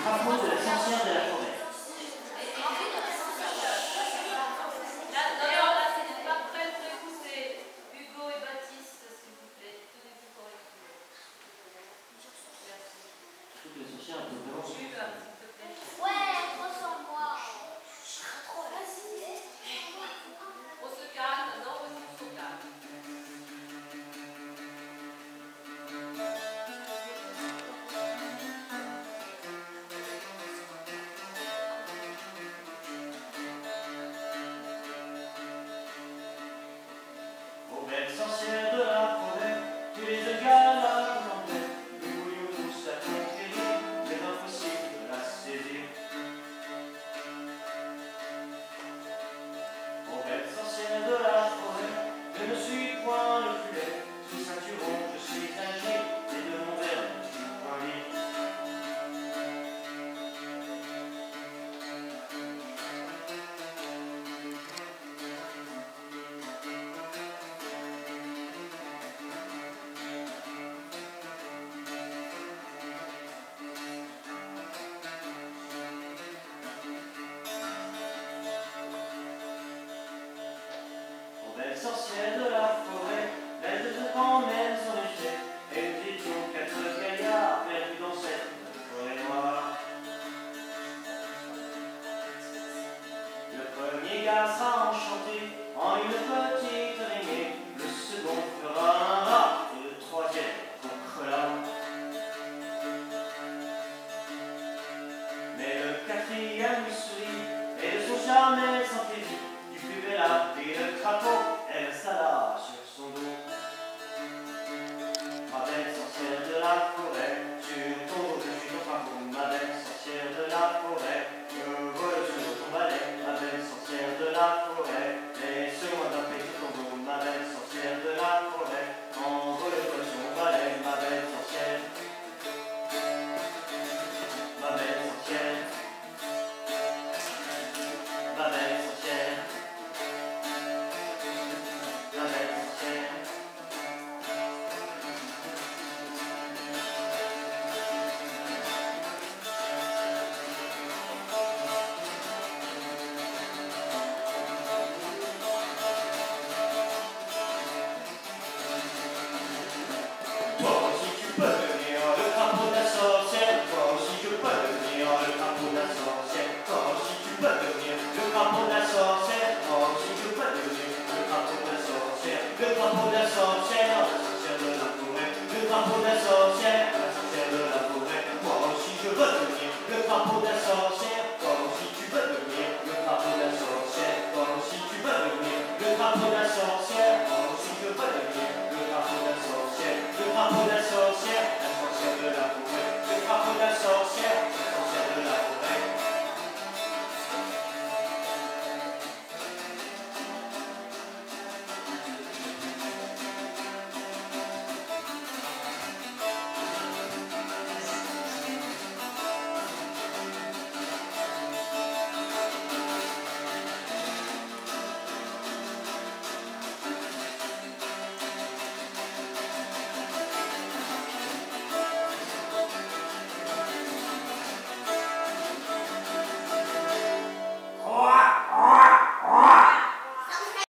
travaux de la sorcière de la forêt. Belle sorcière de la forêt, tu es de gars à contempler. Nous voulions tous la conquérir, mais impossible de la saisir. Oh belle sorcière de la forêt, je ne suis point le plus laid. Sous ceinturon, je suis âgé, et de mon verbe, je suis point libre. Belle sorcière de la forêt, belle de te emmène son effet, et nous étions 4 gaillards perdus dans cette forêt noire. Le premier gars sera enchanté en une petite araignée, le second fera un rat et le troisième concrela. Mais le quatrième